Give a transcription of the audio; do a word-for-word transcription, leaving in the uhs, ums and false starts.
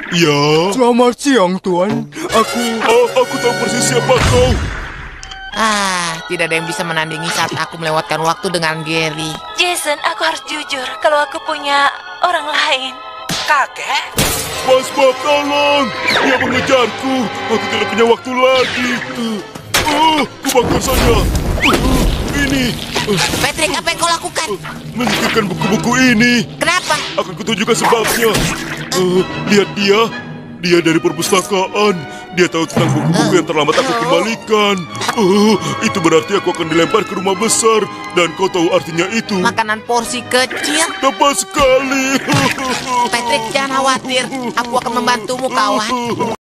Ya. Selamat siang, Tuan. Aku... Oh, aku tahu persis siapa kau. Ah, tidak ada yang bisa menandingi saat aku melewatkan waktu dengan Gary. Jason, aku harus jujur kalau aku punya orang lain. Kakek? Mas Bob, tolong. Dia mengejarku. Aku tidak punya waktu lagi. Uh, kubakar saja. Uh, ini. Uh, Patrick, apa yang kau lakukan? menyingkirkan buku-buku ini. Kenapa? Akan kutunjukkan sebabnya. Uh, lihat dia. Dia dari perpustakaan. Dia tahu tentang buku-buku yang terlambat aku kembalikan. Uh, itu berarti aku akan dilempar ke rumah besar. Dan kau tahu artinya itu. Makanan porsi kecil. Tepat sekali. Patrick, jangan khawatir. Aku akan membantumu, kawan.